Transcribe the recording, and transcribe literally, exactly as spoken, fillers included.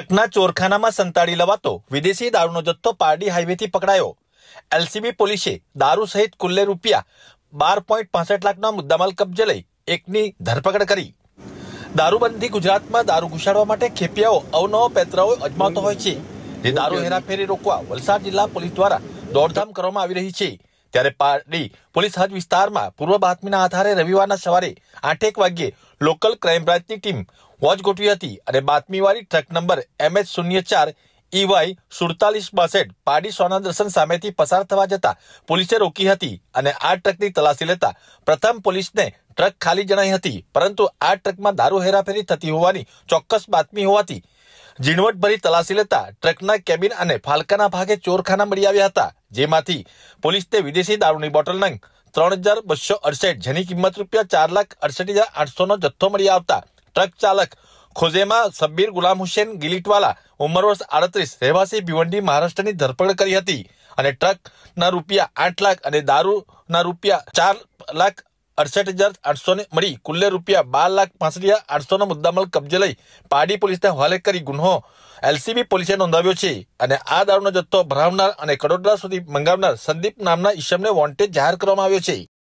ટ્રકના ચોરખાનામાં સંતાડી લવાતો વિદેશી દારૂનો જથ્થો પારડી હાઈવેથી પકડાયો। એલસીબી પોલીસે દારૂ સહિત કુલ્લે રૂપિયા બાર પોઈન્ટ પાસઠ લાખના મુદ્દામાલ કબજે લઈ એકની ધરપકડ કરી। દારૂબંધી ગુજરાતમાં દારૂ ઘુસાડવા માટે ખેપિયાઓ અવનવો પેતરાઓ અજમાવતો હોય છે, જે દારૂ હેરાફેરી રોકવા વલસાડ જિલ્લા પોલીસ દ્વારા દોડધામ કરવામાં આવી રહી છે। ત્યારે પારડી પોલીસ હદ વિસ્તારમાં પૂર્વ બાતમીના આધારે રવિવારના સવારે આઠેક વાગ્યે લોકલ ક્રાઇમ બ્રાન્ચની ટીમ વોચ ગોઠવી હતી અને બાતમીવાળી ટ્રક નંબર એમ એચ શૂન્ય ચાર ઈવાય સુડતાલીસ બાસઠ પારડી સોના દર્શન સામેથી પસાર થવા જતા પોલીસે રોકી હતી અને આ ટ્રકની તલાશી લેતા પ્રથમ પોલીસને ટ્રક ખાલી જણાઈ હતી, પરંતુ આ ટ્રકમાં દારૂ હેરાફેરી થતી હોવાની ચોક્કસ બાતમી હોવાથી ઝીણવટભરી તલાશી લેતા ટ્રકના કેબિન અને ફાલકાના ભાગે ચોરખાના મળી આવ્યા હતા, જેમાંથી પોલીસને વિદેશી દારૂની બોટલ નંગ ત્રણ હજાર બસો અડસઠ જેની કિંમત રૂપિયા ચાર લાખ અડસઠ હજાર આઠસો નો જથ્થો મળી આવતા ટ્રક ચાલક ખોજેમા સબ્બીર ગુલામ હુસેન ગિલીટવાલા ઉંમર વર્ષ આડત્રીસ રહેવાસી ભિવંડી મહારાષ્ટ્રની ધરપકડ કરી હતી અને ટ્રકના રૂપિયા આઠ લાખ અને દારૂના રૂપિયા ચાર લાખ અડસઠ હજાર આઠસો ને મળી કુલ્લે રૂપિયા બાર લાખ પાસઠ હજાર આઠસો નો મુદ્દામાલ કબજે લઈ પારડી પોલીસને હવાલે કરી ગુન્હો એલસીબી પોલીસે નોંધાવ્યો છે અને આ દારૂનો જથ્થો ભરાવનાર અને કડોદરા સુધી મંગાવનાર સંદીપ નામના ઈસમને વોન્ટેડ જાહેર કરવામાં આવ્યો છે।